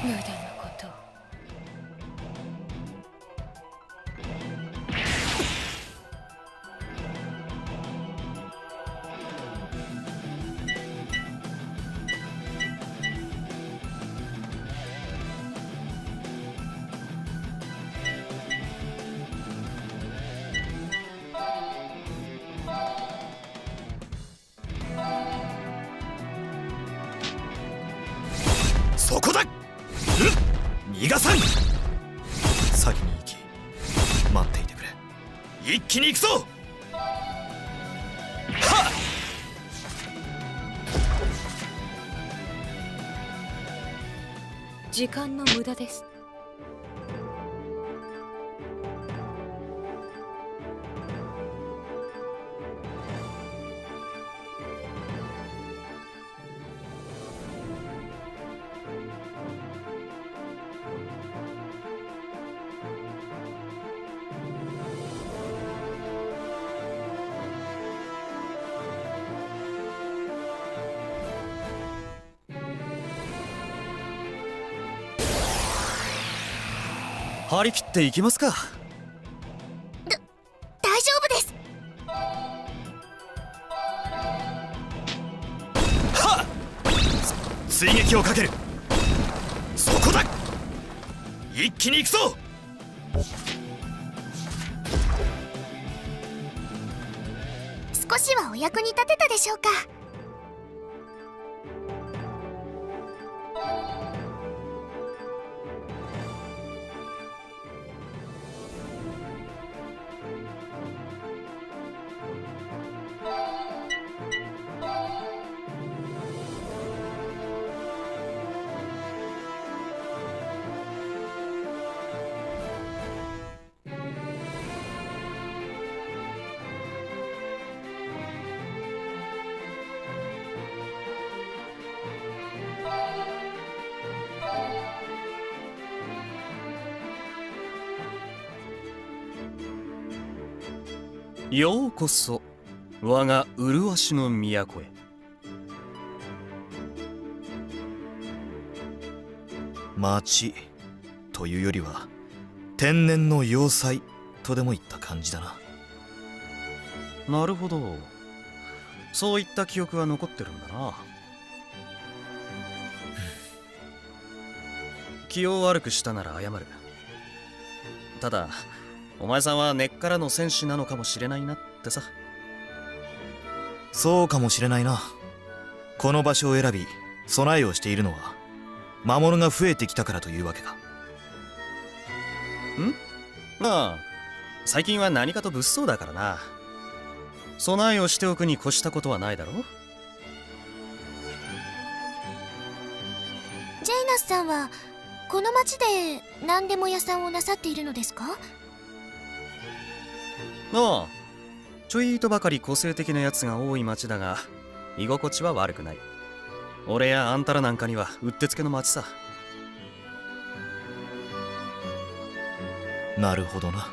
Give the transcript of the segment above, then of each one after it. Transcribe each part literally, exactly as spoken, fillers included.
無駄なこと。 そこだ。逃がさん。先に行き待っていてくれ。一気に行くぞ。はっ。 時間の無駄です。 張り切っていきますか。だ大丈夫です。 はっ。追撃をかける。そこだ。一気に行くぞ。 少しはお役に立てたでしょうか。 ようこそ我が麗しの都へ。町というよりは天然の要塞とでも言った感じだな。なるほど、そういった記憶が残ってるんだな。気を悪くしたなら謝る。ただお前さんは根っからの戦士なのかもしれないなってさ。そうかもしれないな。この場所を選び備えをしているのは魔物が増えてきたからというわけか。ん？ああ、最近は何かと物騒だからな。備えをしておくに越したことはないだろう。 ジェイナスさんはこの町で何でも屋さんをなさっているのですか？ ああ、ちょいとばかり個性的なやつが多い町だが居心地は悪くない。俺やあんたらなんかにはうってつけの町さ。なるほどな。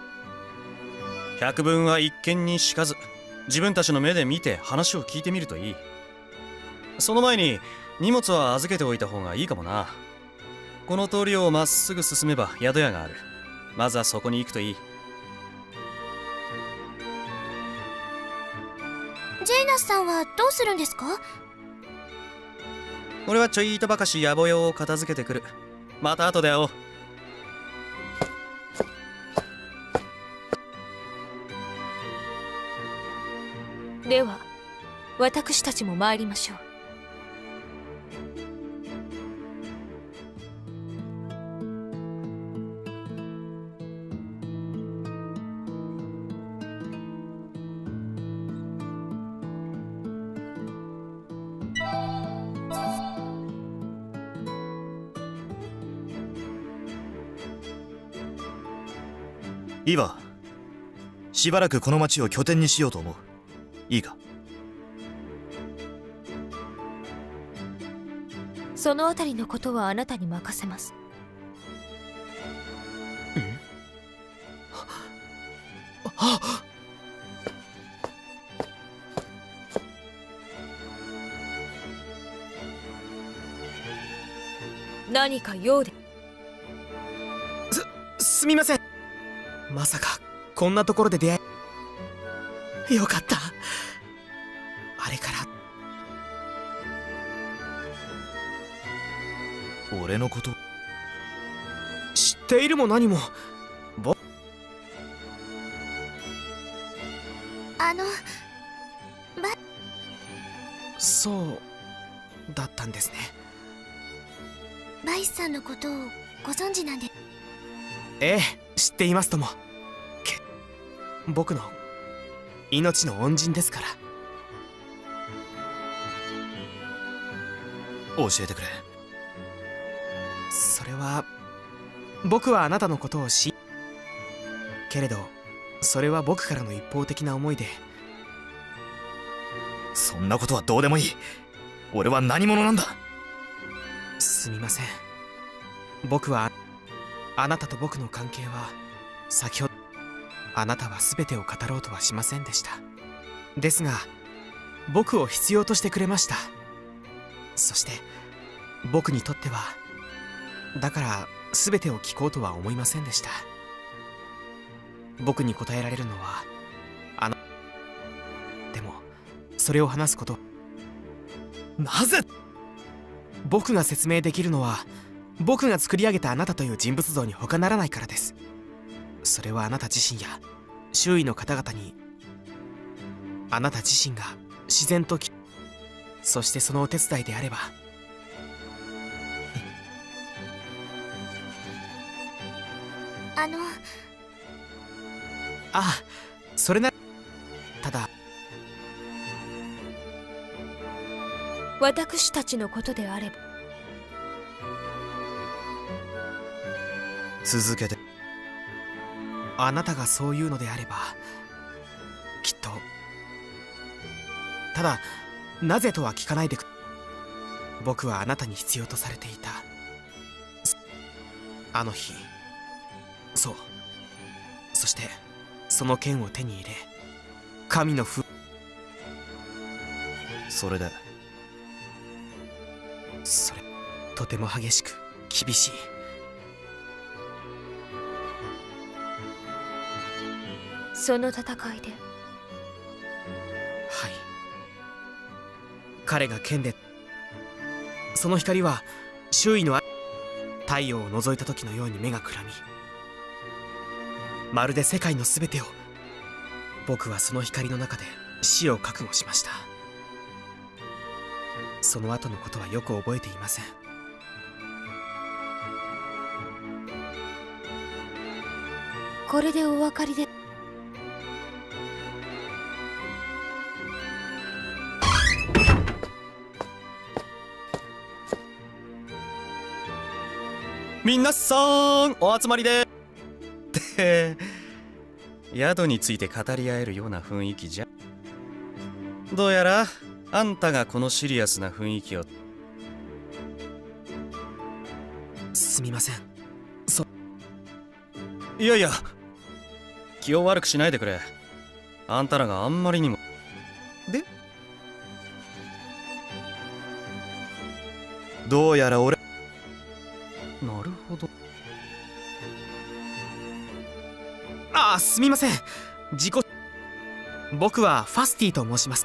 百聞は一見にしかず、自分たちの目で見て話を聞いてみるといい。その前に荷物は預けておいた方がいいかもな。この通りをまっすぐ進めば宿屋がある。まずはそこに行くといい。 ジェイナスさんはどうするんですか？ 俺はちょいとばかし野暮用を片付けてくる。また後で会おう。 では私たちも参りましょう。 いいわ。しばらくこの町を拠点にしようと思う。いいか？ そのあたりのことはあなたに任せます。 あっ。 何か用で。 す、すみません。まさかこんなところで出会え。よかった。あれから俺のこと知っているも何も。ぼあのばそうだったんですね。 バイスさんのことをご存知なんで。 ええ、知っていますとも。け僕の命の恩人ですから。 教えてくれ。 それは僕はあなたのことを知けれど、それは僕からの一方的な思いで。 そんなことはどうでもいい。俺は何者なんだ。 すみません。僕はあなたと僕の関係は先ほどあなたは全てを語ろうとはしませんでした。ですが僕を必要としてくれました。そして僕にとってはだから全てを聞こうとは思いませんでした。僕に答えられるのはあなでもそれを話すこと。 なぜ僕が説明できるのは僕が作り上げたあなたという人物像に他ならないからです。それはあなた自身や周囲の方々にあなた自身が自然ときそしてそのお手伝いであれば。 あのああ、それなただ私たちのことであれば。 続けて。 あなたがそう言うのであればきっと。ただなぜとは聞かないでく。僕はあなたに必要とされていた。あの日、そう、そしてその剣を手に入れ神のふそれでそれとても激しく厳しい。 その戦いで。 はい、彼が剣でその光は周囲のあ太陽を覗いた時のように目がくらみ、まるで世界の全てを。僕はその光の中で死を覚悟しました。その後のことはよく覚えていません。 これでお分かりで。 みんなさんお集まりでって宿について語り合えるような雰囲気じゃ。どうやらあんたがこのシリアスな雰囲気を。 すみません。そいやいや気を悪くしないでくれ。あんたらがあんまりにも。でどうやら俺なるほど。 ああ、すみません。自己僕はファスティと申します。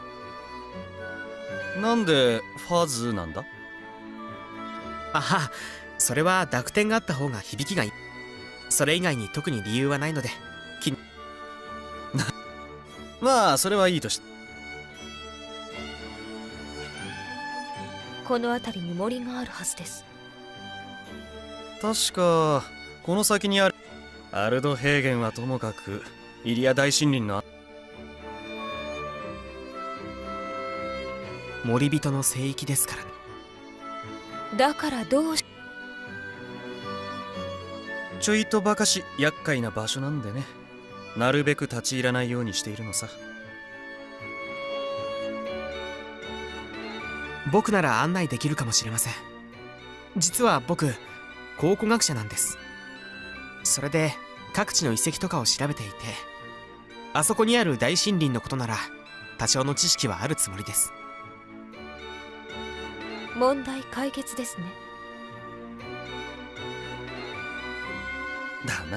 なんでファズなんだ。 あは、それは濁点があった方が響きがいい。それ以外に特に理由はないので。きまあそれはいいとして。 この辺りに森があるはずです。 確かこの先にあるアルド平原はともかくイリア大森林の森人の聖域ですからね。 だからどうし。 ちょいとばかし厄介な場所なんでね。なるべく立ち入らないようにしているのさ。 僕なら案内できるかもしれません。実は僕考古学者なんです。それで各地の遺跡とかを調べていて、あそこにある大森林のことなら多少の知識はあるつもりです。 問題解決ですね。 だな。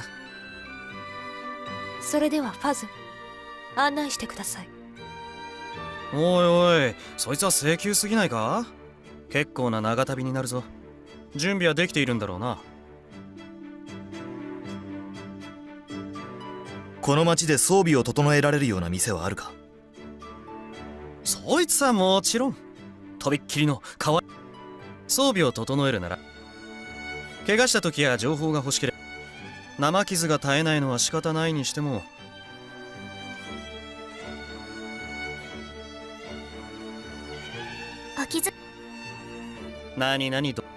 それではファズ、案内してください。 おいおい、そいつは請求すぎないか？結構な長旅になるぞ。準備はできているんだろうな。 この町で装備を整えられるような店はあるか？ そいつはもちろん、とびっきりのかわいい。装備を整えるなら、怪我した時や情報が欲しければ、生傷が絶えないのは仕方ないにしても、 お気づ何々と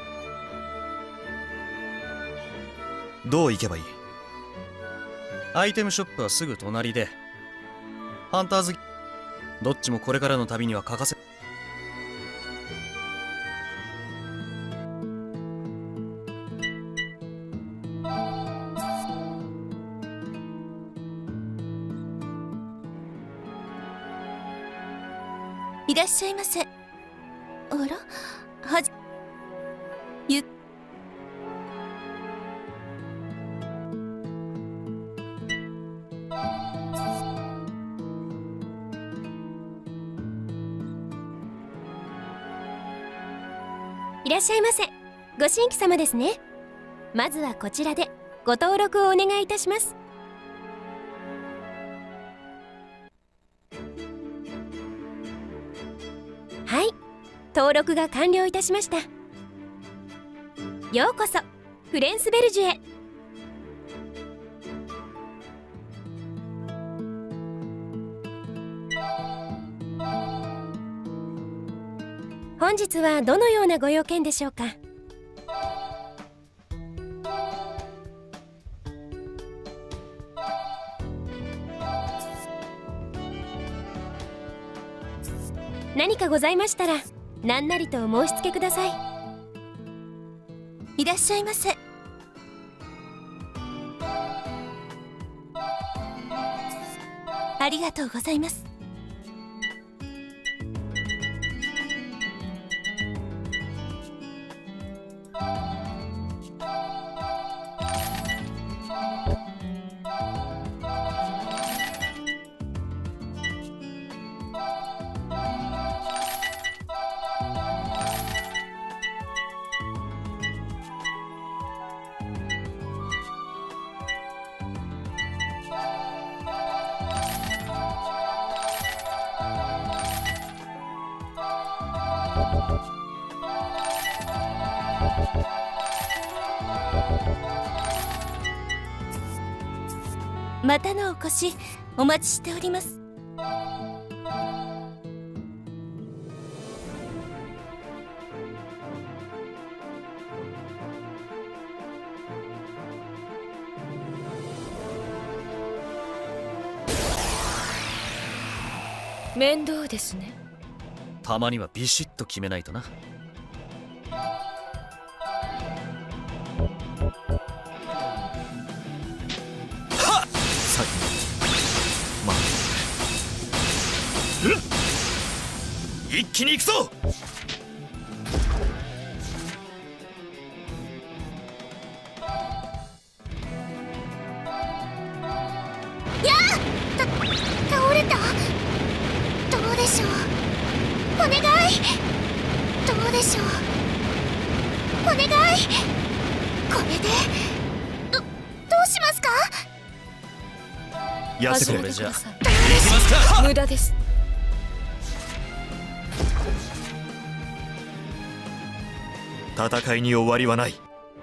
どう行けばいい？ アイテムショップはすぐ隣で、ハンターズどっちもこれからの旅には欠かせ。 いらっしゃいませ。あら、はじゆいらっしゃいませ。ご新規様ですね。まずはこちらでご登録をお願いいたします。はい、登録が完了いたしました。ようこそフレンスベルジュへ。本日はどのようなご用件でしょうか？何かございましたら何なりとお申し付けください。 いらっしゃいませ。ありがとうございます。またのお越しお待ちしております。 面倒ですね。 たまにはビシッと決めないとな。 一気に行くぞ！ やあ！た倒れた？どうでしょう？お願い！どうでしょう？お願い！これでどどうしますか？ やってくれ。 それじゃあどうでしょう？ 無駄です。 戦いに終わりはない。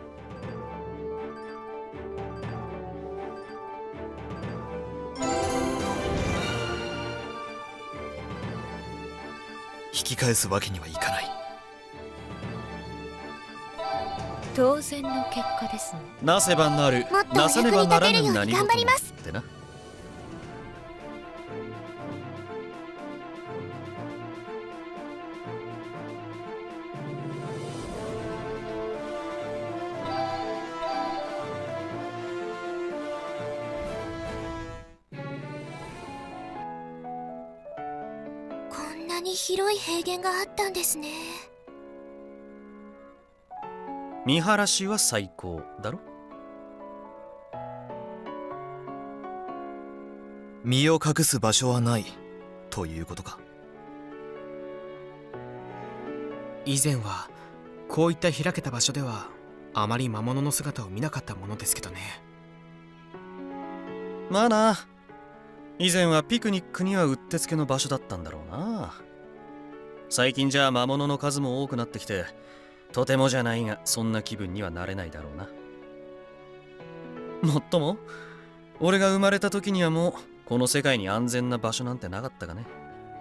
引き返すわけにはいかない。 当然の結果ですね。 なせばなる、 もっとなさねばならぬ何事頑張りますってな。 こんなに広い平原があったんですね。 見晴らしは最高だろ。 身を隠す場所はないということか。 以前はこういった開けた場所ではあまり魔物の姿を見なかったものですけどね。 まあな、以前はピクニックにはうってつけの場所だったんだろうな。最近じゃ魔物の数も多くなってきて、とてもじゃないがそんな気分にはなれないだろうな。もっとも俺が生まれた時にはもうこの世界に安全な場所なんてなかったがね。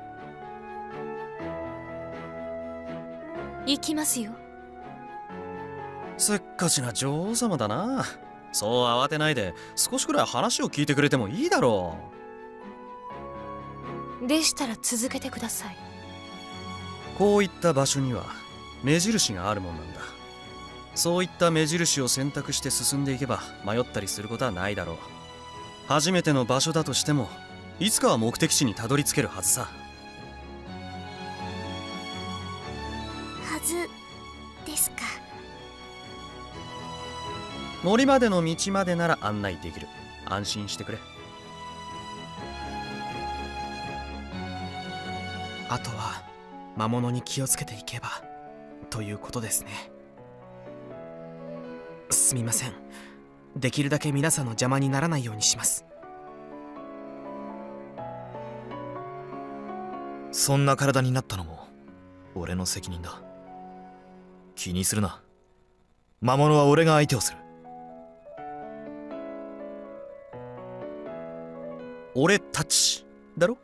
行きますよ。 せっかちな女王様だな。そう慌てないで少しくらい話を聞いてくれてもいいだろう。でしたら続けてください。 こういった場所には目印があるもんなんだ。そういった目印を選択して進んでいけば迷ったりすることはないだろう。初めての場所だとしてもいつかは目的地にたどり着けるはずさ。 はずですか。 森までの道までなら案内できる。安心してくれ。 あとは魔物に気をつけていけばということですね。すみません。できるだけ皆さんの邪魔にならないようにします。 そんな体になったのも俺の責任だ。気にするな。魔物は俺が相手をする。 俺たちだろ。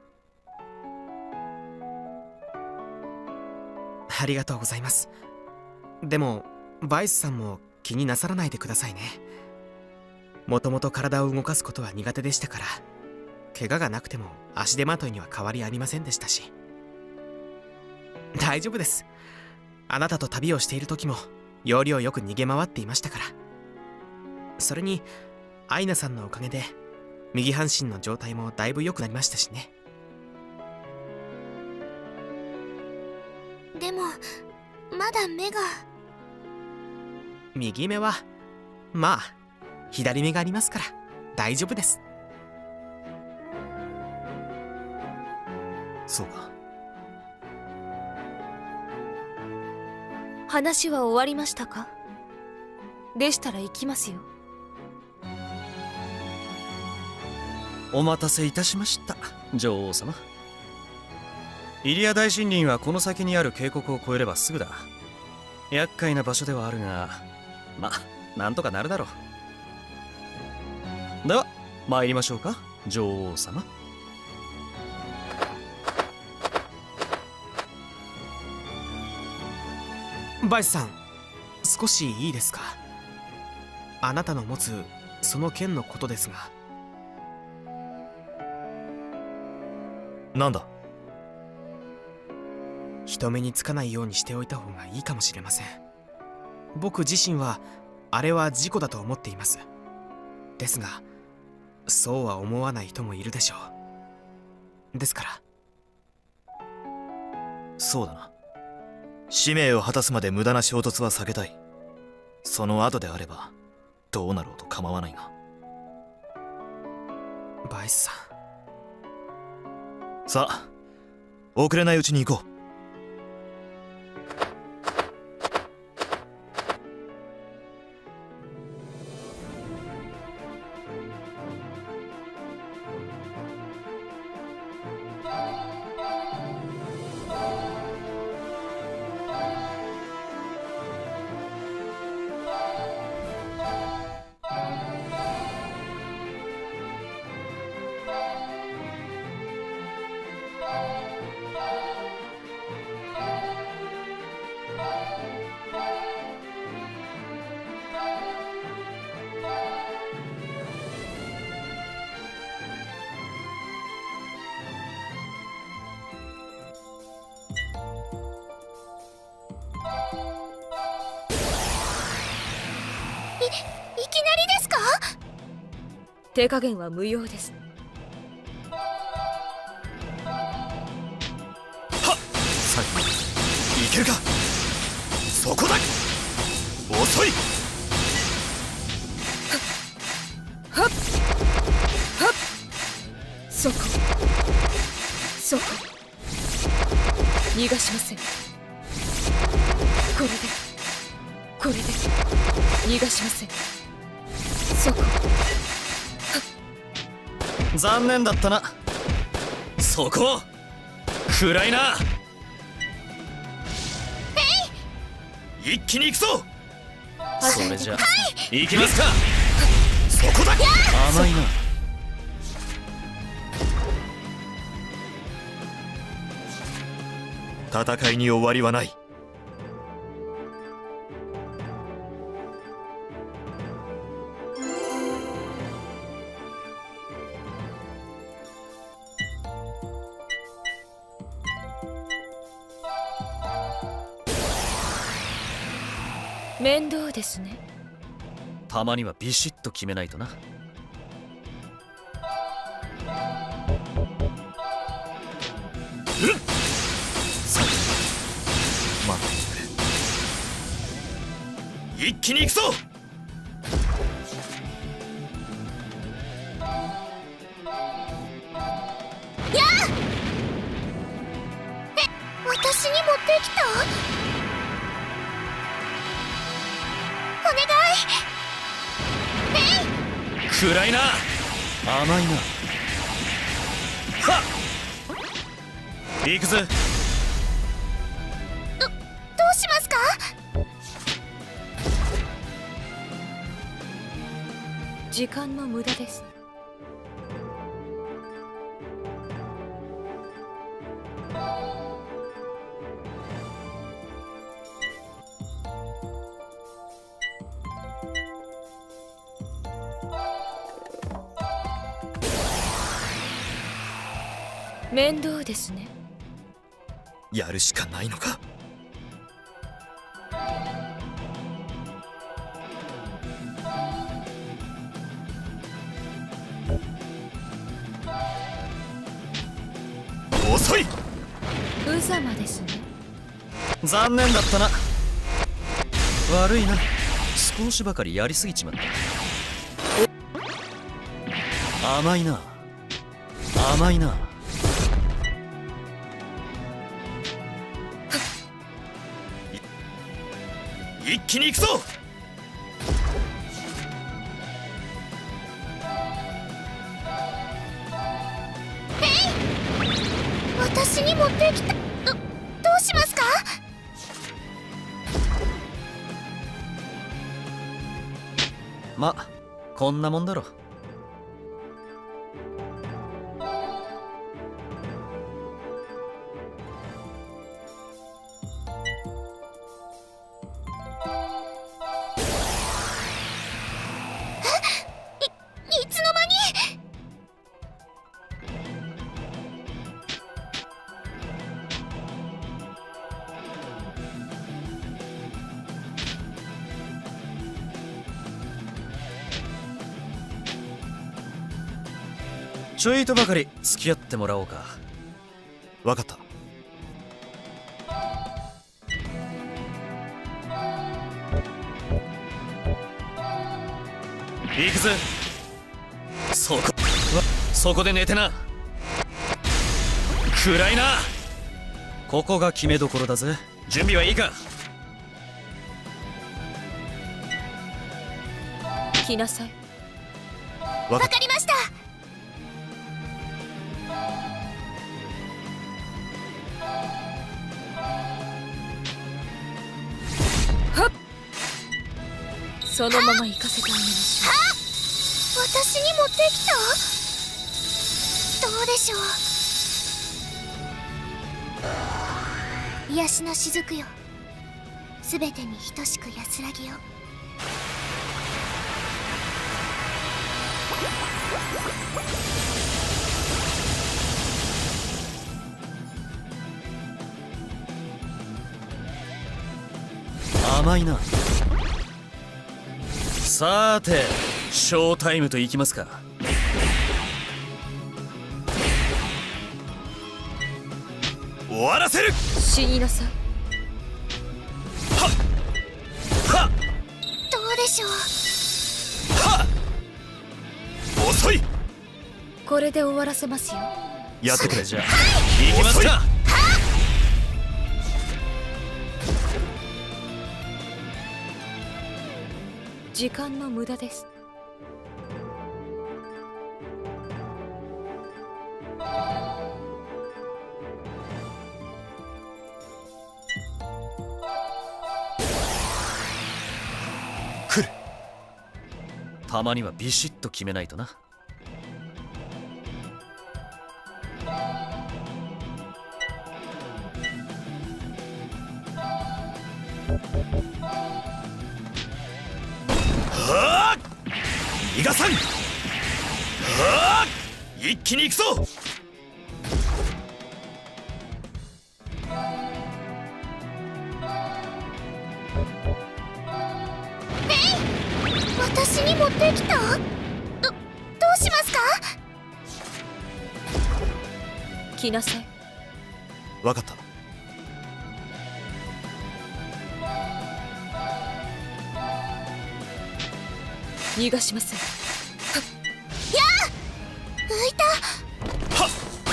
ありがとうございます。でもバイスさんも気になさらないでくださいね。もともと体を動かすことは苦手でしたから、怪我がなくても足手まといには変わりありませんでしたし。大丈夫です。あなたと旅をしている時も要領よく逃げ回っていましたから。それにアイナさんのおかげで右半身の状態もだいぶ良くなりましたしね。 でもまだ目が。 右目はまあ左目がありますから大丈夫です。 そうか。 話は終わりましたか？でしたら行きますよ。 お待たせいたしました、女王様。イリア大森林はこの先にある渓谷を越えればすぐだ。厄介な場所ではあるが、まあなんとかなるだろう。では参りましょうか、女王様。 バイスさん、少しいいですか？あなたの持つその剣のことですが。 なんだ？ 人目につかないようにしておいた方がいいかもしれません。僕自身はあれは事故だと思っています。ですがそうは思わない人もいるでしょう。ですから。 そうだな。使命を果たすまで無駄な衝突は避けたい。その後であればどうなろうと構わないが。 バイスさん。 さあ、遅れないうちに行こう。 手加減は無用です。 はっ、最後までいけるか。そこだ。遅い。 はっはっ、すそこそこ逃がしません。これでこれで逃がしません。そこ残念だったな。そこ暗いな。一気に行くぞ。それじゃ行きますか。そこだ。甘いな。 戦いに終わりはない。 面倒ですね。 たまにはビシッと決めないとな。 待ってくれ。一気に行くぞ。 やあ、え、私に持ってきた。お願い。えい。 暗いな。甘いな。はっ行くぜ。 どどうしますか。 時間の無駄です。面倒ですね。 やるしかないのか。遅い。 無様ですね。 残念だったな。悪いな。少しばかりやりすぎちまった。甘いな。甘いな。一気に行くぞ。 えい。私に持ってきた。どどうしますか。 ま、こんなもんだろ。 いつの間に。 ちょいとばかり付き合ってもらおうか。 わかった。 行くぜ。そこそこで寝てな。暗いな。ここが決めどころだぜ。準備はいいか。 来なさい。 わかった。 わかりました。 そのまま行かせてあげましょう。 私に持ってきた。どうでしょう。癒しの雫よ、すべてに等しく安らぎを。 甘いな。さーて、ショータイムといきますか。終わらせる。 死になさい。 はっはっどうでしょう。 はっ遅い。 これで終わらせますよ。 やってくれ。 じゃあ行きますか。 時間の無駄です。 来る。たまにはビシッと決めないとな。 はあ、逃がさん。はあ、一気に行くぞ。 私に持ってきた？ど、どうしますか？ 来なさい。 わかった。 逃がしません。 やあ、浮いた。 はっ、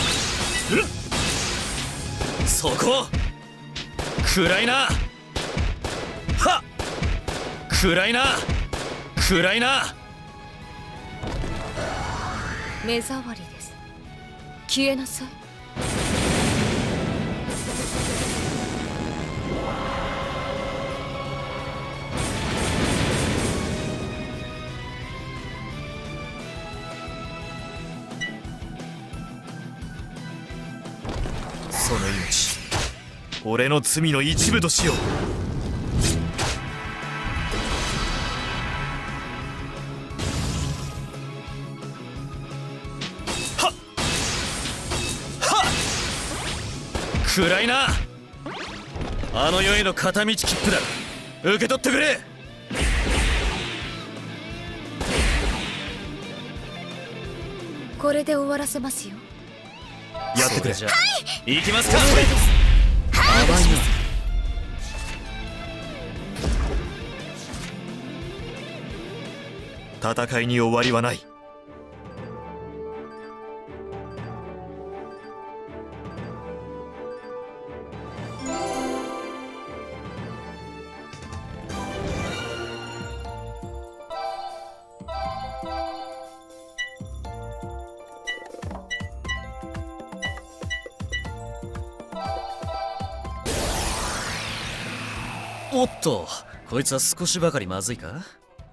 うん、そこ暗いな。はっ、暗いな。暗いな。 目障りです。消えなさい。 その命、俺の罪の一部としよう。 暗いな。あの世への片道切符だ。受け取ってくれ。 これで終わらせますよ。 やってくれ。 じゃあ、はい、行きますか。 お願いです。 甘いな。戦いに終わりはない。 おっと、こいつは少しばかりまずいか。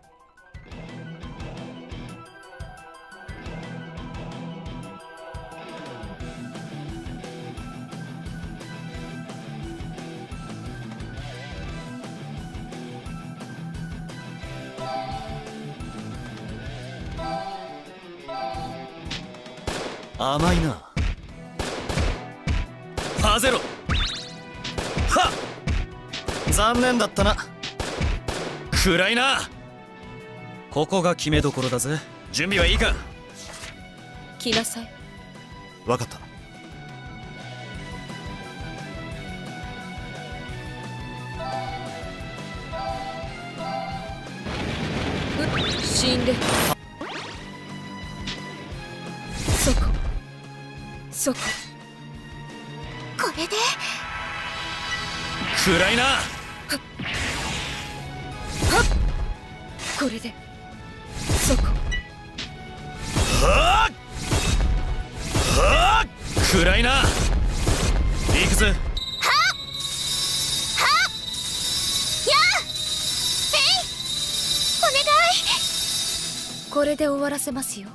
甘いな。ハゼロ。はっ、残念だったな。暗いな。ここが決めどころだぜ。準備はいいか。 来なさい。 わかった。 うっ、死んで。そこそこ。 これで暗いな。 これでそこ。 はあはあ、暗いな。行くぜ。 はっはっやあ、えい、お願い。 これで終わらせますよ。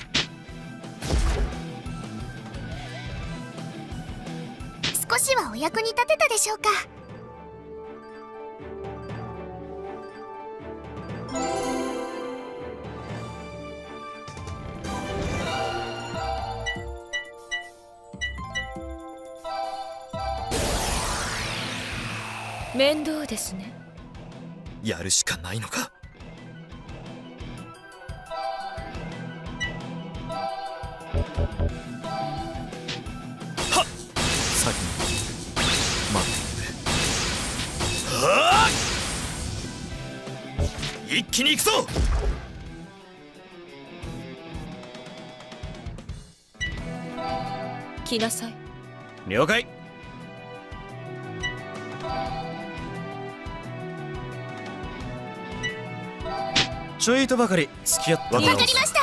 少しはお役に立てたでしょうか。 面倒ですね。 やるしかないのか。はっ、先に待ってくれ。はっ、一気に行くぞ。 来なさい。 了解。ちょいとばかり付き合ってもらおう。 わかりました。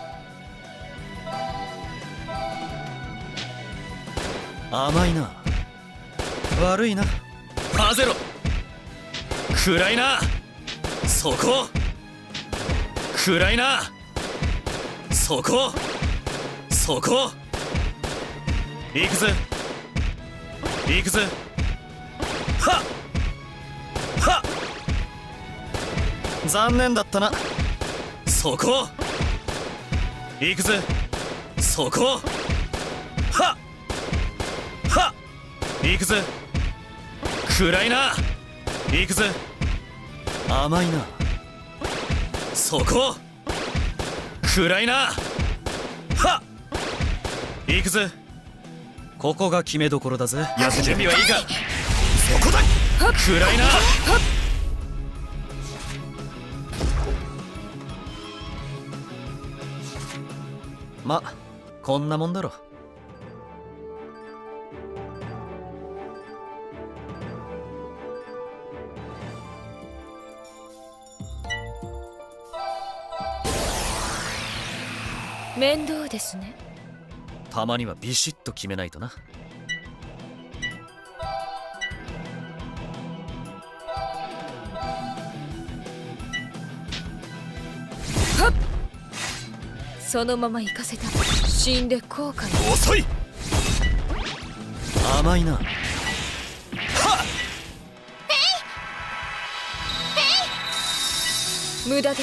甘いな。悪いな。ハゼロ。暗いな。そこ。暗いな。そこ。そこ。行くぜ。行くぜ。はっはっ。残念だったな。そこ。行くぜ。そこ。はっはっ。行くぜ。暗いな。行くぜ。甘いな。そこ。暗いな。はっ。行くぜ。ここが決めどころだぜ。 やせ準備はいいか。そこだ。暗いな。ま、こんなもんだろ。 面倒ですね。 たまにはビシッと決めないとな。 そのまま行かせたら死んで後悔。 遅い。甘いな。はっ。 無駄です。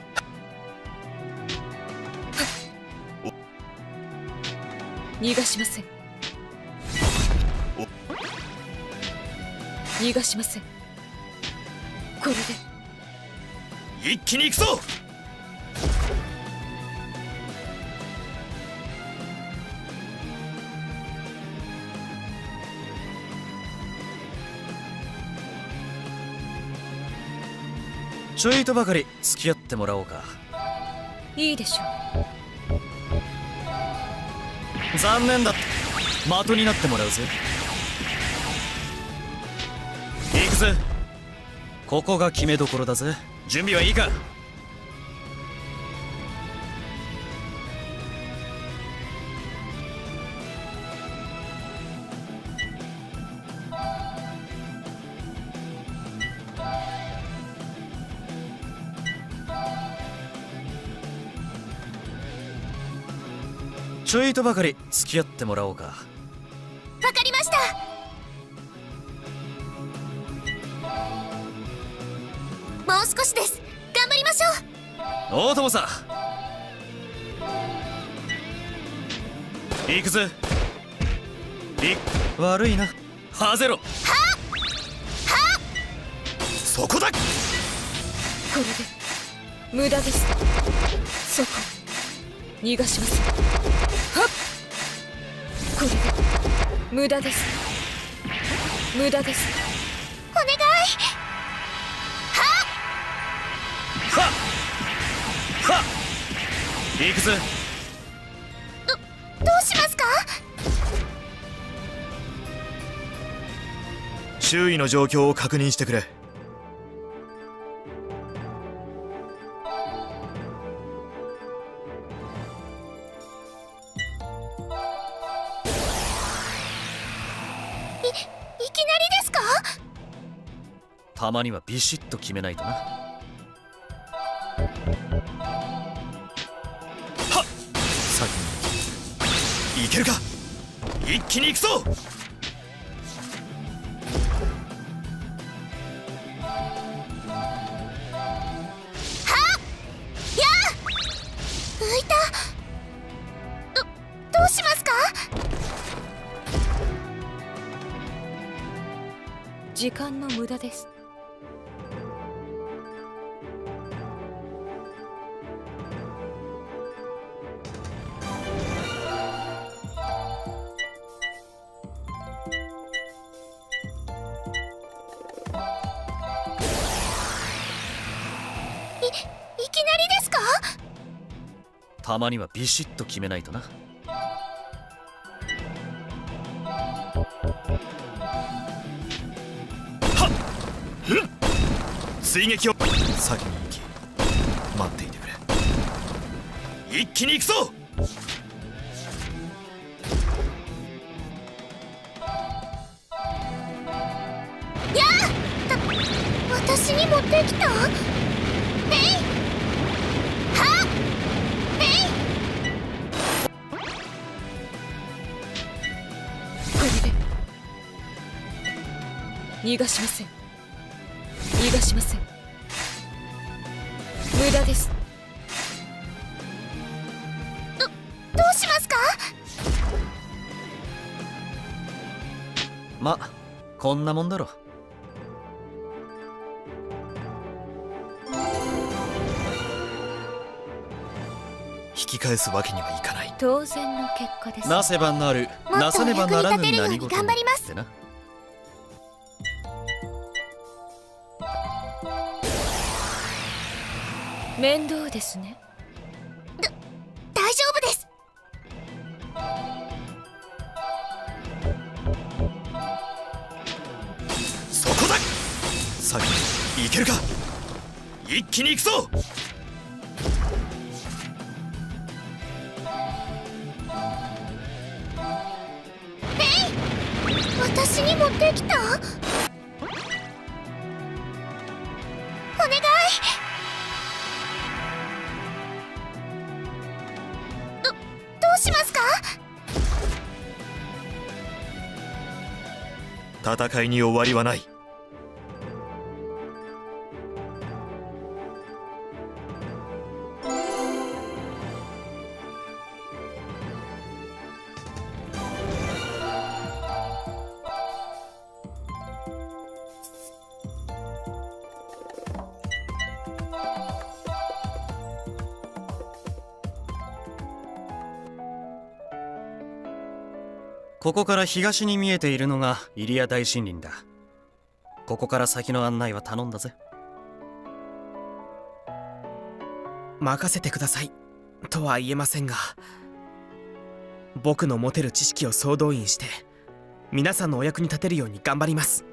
逃がしません。逃がしません。これで一気に行くぞ。ちょいとばかり付き合ってもらおうか。 いいでしょう。 残念だ。的になってもらうぜ。行くぜ。ここが決めどころだぜ。準備はいいか。ちょいとばかり付き合ってもらおうか。 わかりました。もう少しです。頑張りましょう。 大友さん。行くぜ。い悪いな。ハゼロ。はそこだ。 これで無駄です。そこ逃がしません。はっ。これで無駄です。無駄です。 お願い。 はっはっ。行くぜ。 どどうしますか。 周囲の状況を確認してくれ。 いいきなりですか。 たまにはビシッと決めないとな。はっ。先に行けるか。一気に行くぞ。 浮いた。どどうしますか。 時間の無駄です。 いいきなりですか。 たまにはビシッと決めないとな。 追撃を先に行き待っていてくれ。一気に行くぞ。 やあ、た私に持ってきた。えいはっえい。 これで逃がしません。逃がしません。無駄です。 どどうしますか。 まこんなもんだろ。 引き返すわけにはいかない。 当然の結果です。 なせばなる、 もっとなさねばならぬお役に立てるように何事頑張りますってな。 面倒ですね。 大丈夫です。 そこだ。先に行けるか。一気に行くぞ。 私に持ってきた。お願い。どどうしますか。 戦いに終わりはない。 ここから東に見えているのがイリア大森林だ。ここから先の案内は頼んだぜ。 任せてくださいとは言えませんが、僕の持てる知識を総動員して皆さんのお役に立てるように頑張ります。